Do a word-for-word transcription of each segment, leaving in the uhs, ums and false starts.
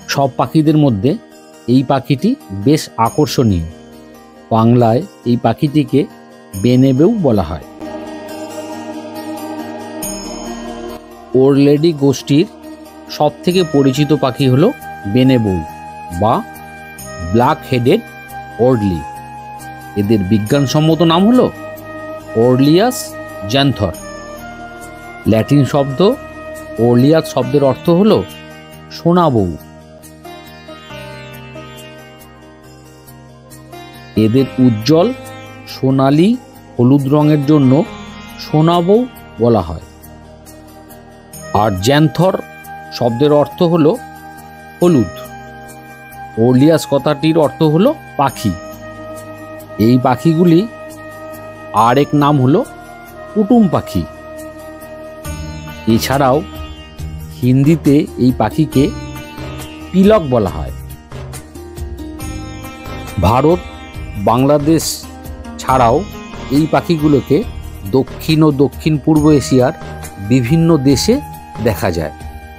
সব পাখিদের মধ্যে এই পাখিটি বেশ আকর্ষণীয়। বাংলায় এই পাখিটিকে বেনেবেউ বলা হয়। ওরলেডি গোষ্ঠীর সব থেকে পরিচিত পাখি হল বেনেবেউ বা ব্ল্যাক হেডেড ওর্ডলি। এদের বিজ্ঞানসম্মত নাম হল ওরলিয়াস জ্যান্থর। ল্যাটিন শব্দ ওরলিয়াস শব্দের অর্থ হল সোনা বউ। এদের উজ্জ্বল সোনালী হলুদ রঙের জন্য সোনা বউ বলা হয়। আর জ্যান্থর শব্দের অর্থ হল হলুদ। ওরলিয়াস কথাটির অর্থ হল পাখি। এই পাখিগুলি আর এক নাম হল কুটুম পাখি। এছাড়াও হিন্দিতে এই পাখিকে পিলক বলা হয়। ভারত, বাংলাদেশ ছাড়াও এই পাখিগুলোকে দক্ষিণ ও দক্ষিণ পূর্ব এশিয়ার বিভিন্ন দেশে দেখা যায়।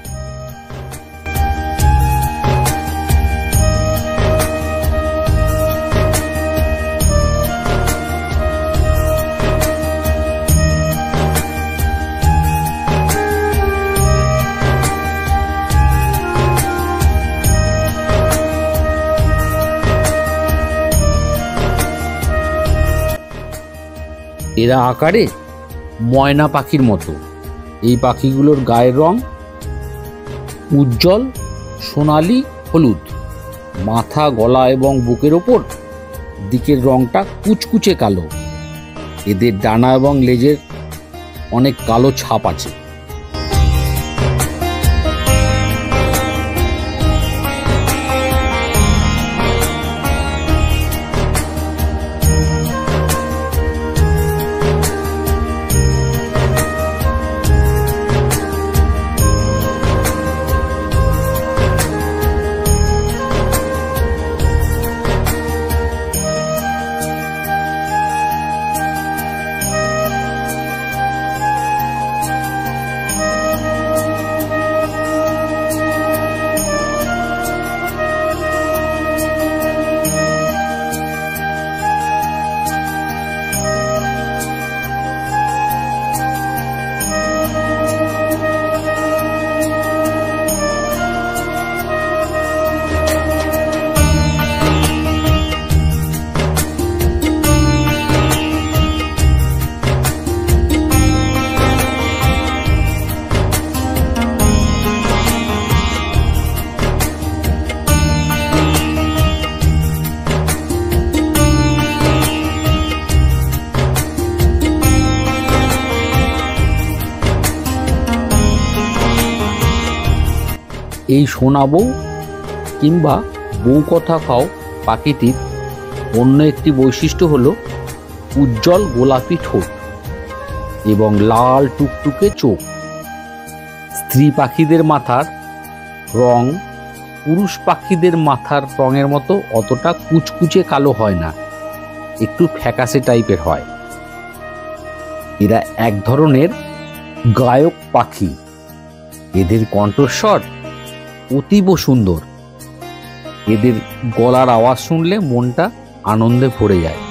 এরা আকারে ময়না পাখির মতো। এই পাখিগুলোর গায়ের রং উজ্জ্বল সোনালী হলুদ। মাথা, গলা এবং বুকের ওপর দিকের রংটা কুচকুচে কালো। এদের ডানা এবং লেজের অনেক কালো ছাপ আছে। এই সোনা বউ কিংবা বউ কথা খাও পাখিটির অন্য একটি বৈশিষ্ট্য হল উজ্জ্বল গোলাপি ঠোঁট এবং লাল টুকটুকে চোখ। স্ত্রী পাখিদের মাথার রং পুরুষ পাখিদের মাথার রঙের মতো অতটা কুচকুচে কালো হয় না, একটু ফ্যাকাশে টাইপের হয়। এরা এক ধরনের গায়ক পাখি। এদের কণ্ঠস্বর অতীব সুন্দর। এদের গলার আওয়াজ শুনলে মনটা আনন্দে ভরে যায়।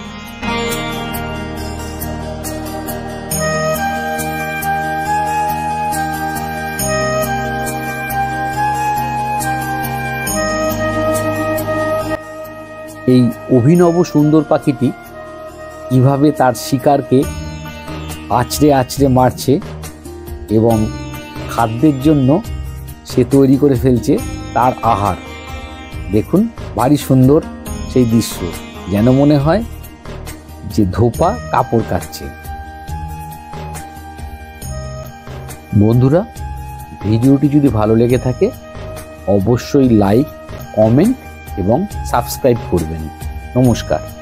এই অভিনব সুন্দর পাখিটি কিভাবে তার শিকারকে আছড়ে আছড়ে মারছে এবং খাদ্যের জন্য সে তৈরি করে ফেলছে তার আহার। দেখুন, ভারী সুন্দর সেই দৃশ্য, যেন মনে হয় যে ধোপা কাপড় কাচ্ছে। বন্ধুরা, ভিডিওটি যদি ভালো লেগে থাকে অবশ্যই লাইক, কমেন্ট এবং সাবস্ক্রাইব করবেন। নমস্কার।